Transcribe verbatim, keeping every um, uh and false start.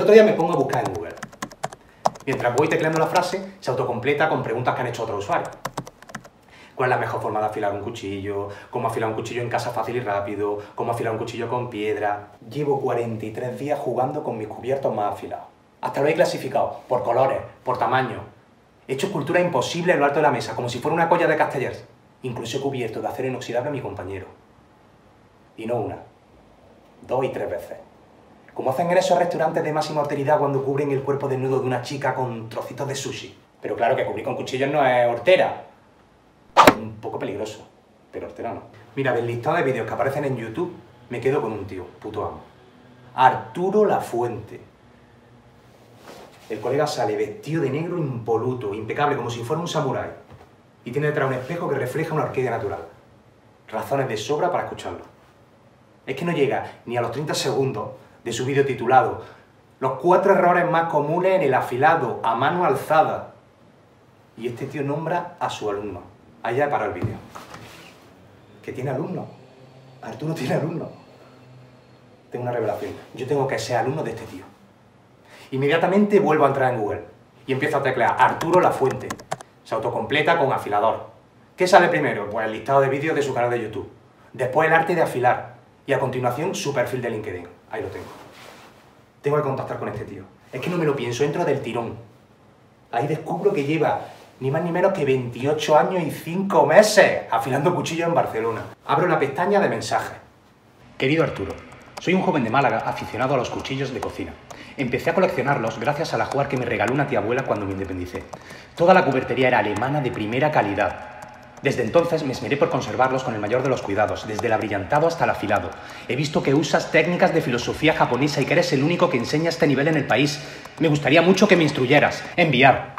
otro día me pongo a buscar en Google. Mientras voy tecleando la frase, se autocompleta con preguntas que han hecho otros usuarios. ¿Cuál es la mejor forma de afilar un cuchillo? ¿Cómo afilar un cuchillo en casa fácil y rápido? ¿Cómo afilar un cuchillo con piedra? Llevo cuarenta y tres días jugando con mis cubiertos más afilados. Hasta lo he clasificado, por colores, por tamaño. He hecho esculturas imposibles en lo alto de la mesa, como si fuera una colla de Castellers. Incluso he cubierto de acero inoxidable a mi compañero. Y no una, dos y tres veces. Como hacen en esos restaurantes de máxima horteridad cuando cubren el cuerpo desnudo de una chica con trocitos de sushi. Pero claro que cubrir con cuchillos no es hortera. Un poco peligroso, pero hortera no. Mira, del listado de vídeos que aparecen en YouTube, me quedo con un tío, puto amo. Arturo Lafuente. El colega sale vestido de negro impoluto, impecable, como si fuera un samurái. Y tiene detrás un espejo que refleja una orquídea natural. Razones de sobra para escucharlo. Es que no llega ni a los treinta segundos de su vídeo titulado Los cuatro errores más comunes en el afilado a mano alzada. Y este tío nombra a su alumno. Allá he parado el vídeo. ¿Que tiene alumno? Arturo tiene alumno. Tengo una revelación. Yo tengo que ser alumno de este tío. Inmediatamente vuelvo a entrar en Google y empiezo a teclear Arturo Lafuente. Se autocompleta con afilador. ¿Qué sale primero? Pues el listado de vídeos de su canal de YouTube. Después el arte de afilar. Y a continuación su perfil de LinkedIn. Ahí lo tengo. Tengo que contactar con este tío. Es que no me lo pienso, entro del tirón. Ahí descubro que lleva ni más ni menos que veintiocho años y cinco meses afilando cuchillos en Barcelona. Abro la pestaña de mensajes. Querido Arturo, soy un joven de Málaga aficionado a los cuchillos de cocina. Empecé a coleccionarlos gracias al ajuar que me regaló una tía abuela cuando me independicé. Toda la cubertería era alemana de primera calidad. Desde entonces me esmeré por conservarlos con el mayor de los cuidados, desde el abrillantado hasta el afilado. He visto que usas técnicas de filosofía japonesa y que eres el único que enseña este nivel en el país. Me gustaría mucho que me instruyeras. Enviar.